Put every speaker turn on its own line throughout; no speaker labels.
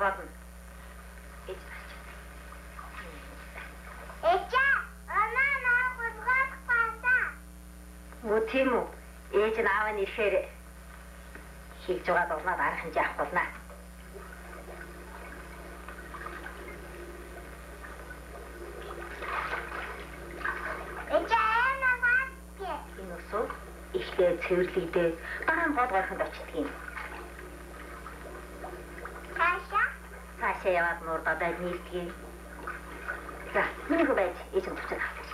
болно. Өө тийм үү? Ээж нь аав нь ирэхээр хийж байгаа дурнаад арах хэмжээ авах болно. Энэ усуу ихтэй цэвэрлэгдээ бараан гол горхонд очдөг юм. Цаашаа яваад мурдаад нийлдэг. За, миний хүү байж ээж нь буцаад авах.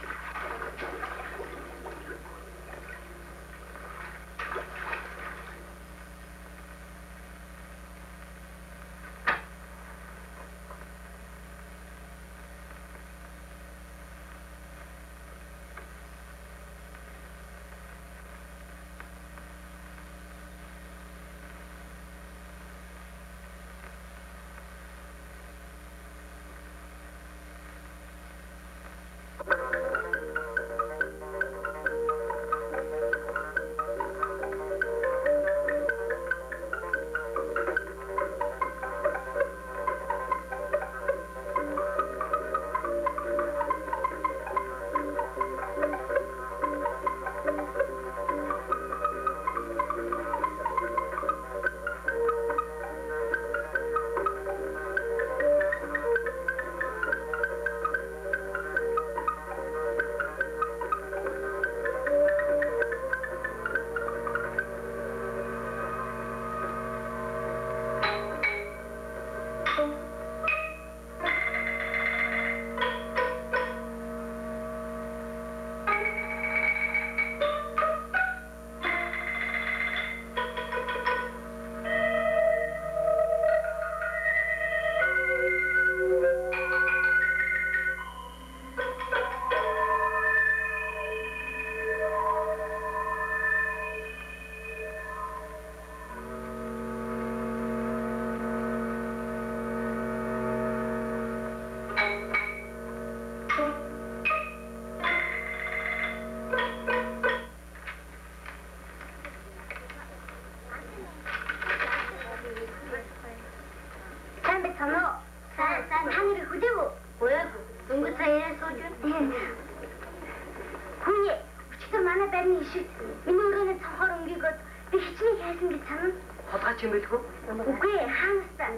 Чем бэлгөө?
Үгүй хаанаас.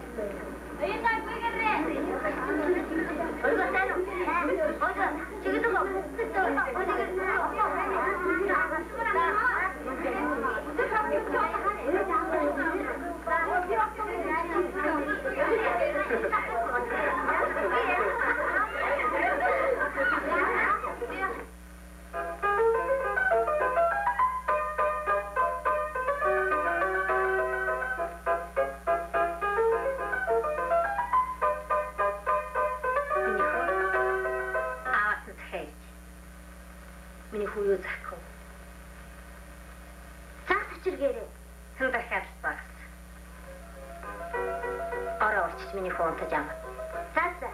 Аяа гүйгэрээ. Ой тань. Ой чигэдэг үү? Миний фон тажаам. Цааса.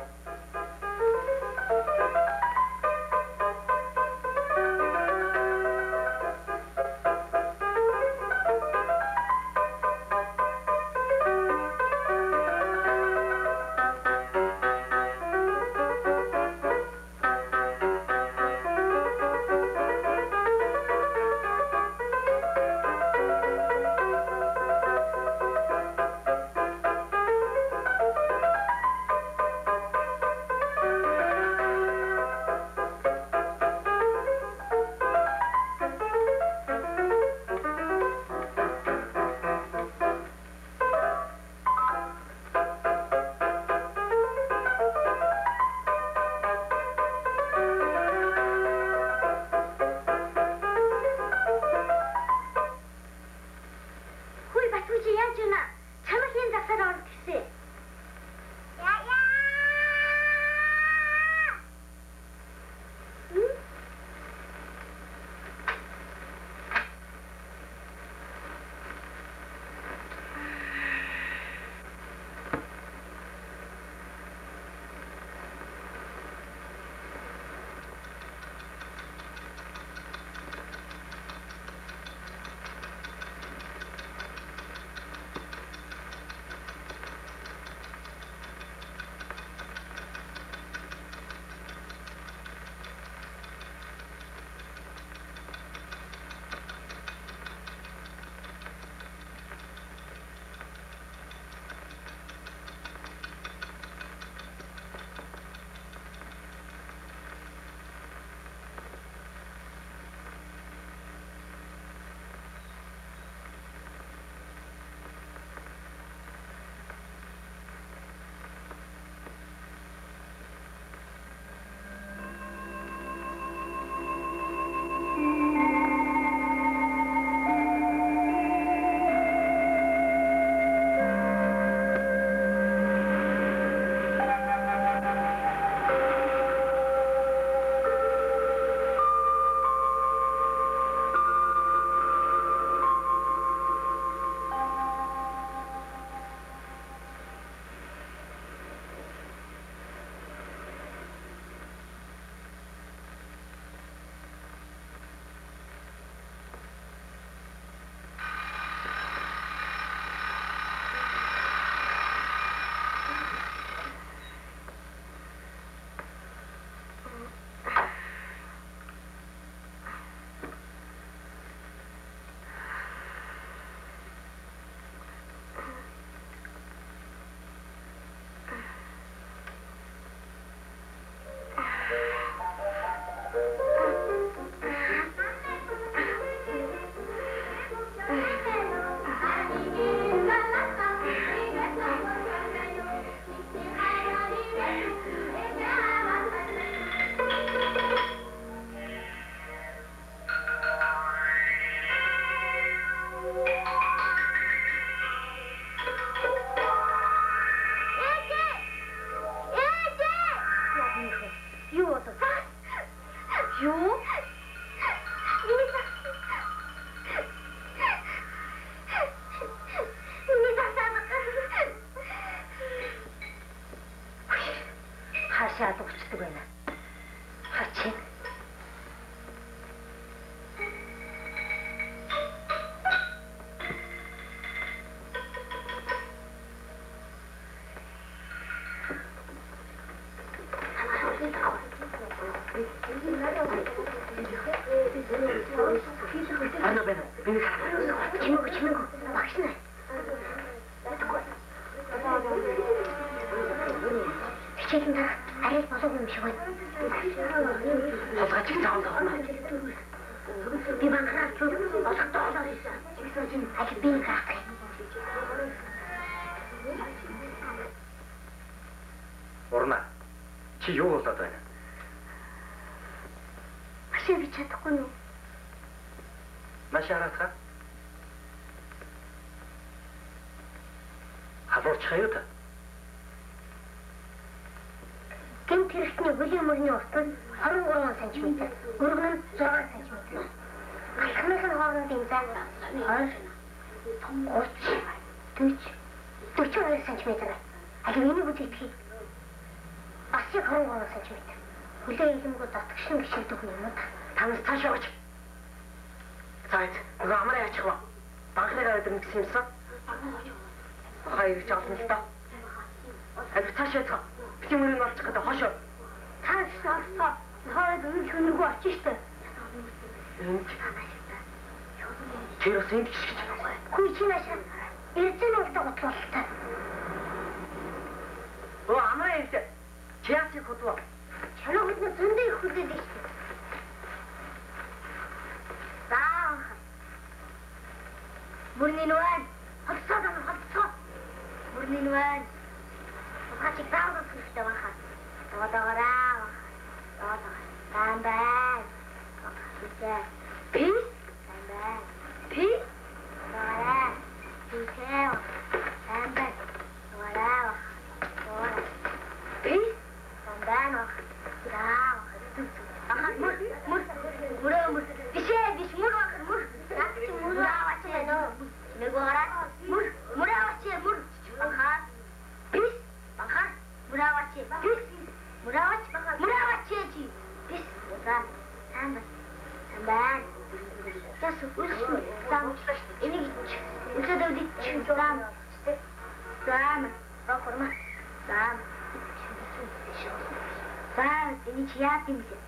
Хашаад уучдаг байна. Хачин. Арна бэн. Чимэго. Багшна. Чиглэн арай болов юм шиг байна. Хазгаач таавал. Би банхраач болохдоо. Ахи би гах.
Орна. Чи юу болоод байна?
Машин би чадахгүй юу?
Машаратха. Халууч хаяа та.
Гэмт хэрэгтний хөлийн мөрний урт нь 23 см, өргөн нь 6 см. Алхмын хоорондын зай 42 см. Аль миний бүтээгдэхийг бас 23 см. Хүлээ илэмгүүд татгшин гişигдэх юм уу? Танаас цааш яваач. Цайд, нөгөө амраа яачихва. Банхнараа өдөр гэсэн юмсан. Хоёр жаална л доо. Аль цааш яцгаа. Би мөрөнд орчих гэдэг хошоо. Цааш орсоо. Хойд үйл хөнөргөө очиж штэ. Тэр үсэнд гişгэж. Хүй чи наашаа. Эрдэн уртаа готлолтой. Оо амраа ирдэ. Чиаси хөдөө. Чанаа хөдөө зөндөө их хүлээд штэ. Заа. Бүрний нүвэн. Хатсаа. Бүрний нүвэн. Хачиг таавал хэрэгтэй баха. Таваараа. Тамбай. Пи. Тамбай. Пи. Таваараа. Пихэв. Тамбай. Таваараа. Пи. Тамбай. Таа. Аха мөр. Биш мөр бахар мөр. Наач мөр аваач нөө. Нэгоораа. Мөр аваач мөр. Аха. Пис. Аха. Муравачи. Пис. Муравачи чи. Пис. За. Тамбай. Ясу үсү. Там. Энийг үсэдэвди чүрам. Зам. Рохорма. Зам. Зам. Энийг яат юм бэ?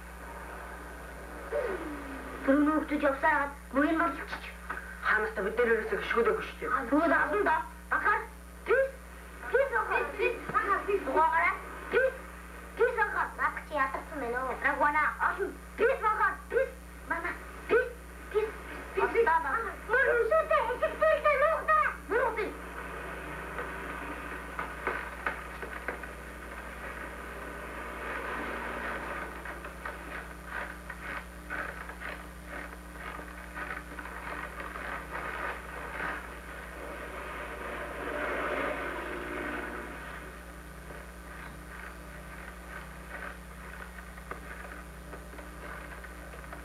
Түрүүнүүхт явсаад мөрийн орлогч. Хаанаас бид дээр ерөөсөө гიშгүүлээгүй шүү дээ. Бүгд авсан да. Ахаа. Пис. Пис. Пис. Пис. Пис. Пис. Пис. Наагч яатсан мэнэ. Рагвана